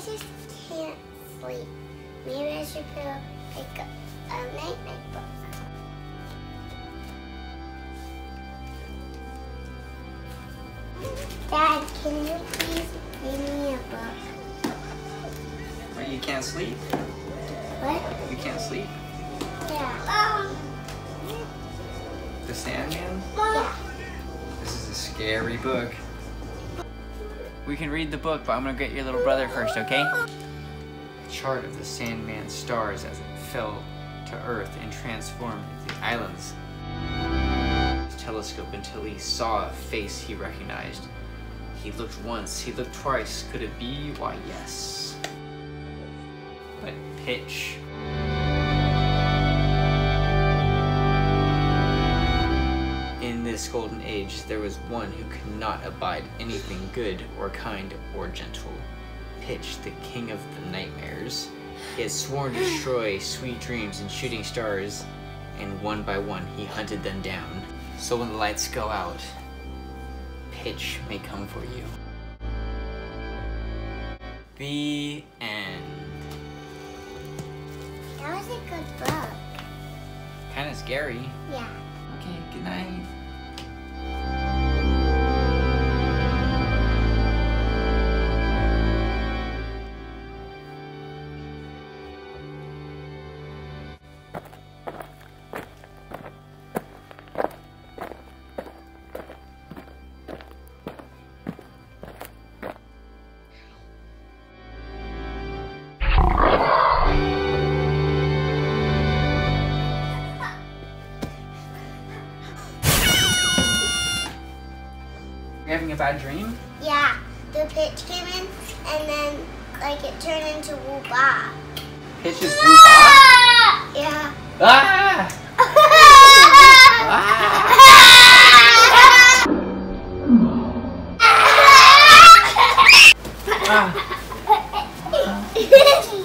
just can't sleep. Maybe I should pick up a night book. Dad, can you please give me a book? Wait, you can't sleep? What? You can't sleep? Yeah. The Sandman? Yeah. This is a scary book. We can read the book, but I'm gonna get your little brother first, okay? A chart of the Sandman's stars as it fell to Earth and transformed the islands. His telescope until he saw a face he recognized. He looked once, he looked twice. Could it be? Why, yes. But Pitch. In this golden age, there was one who could not abide anything good or kind or gentle. Pitch, the king of the nightmares. He had sworn to destroy sweet dreams and shooting stars, and one by one he hunted them down. So when the lights go out, Pitch may come for you. The end. That was a good book. Kinda scary. Yeah. Okay, good night. You're having a bad dream? Yeah. The pitch came in and then like it turned into woo-bah. Pitch is woo-bah? Yeah. Ah! Ah!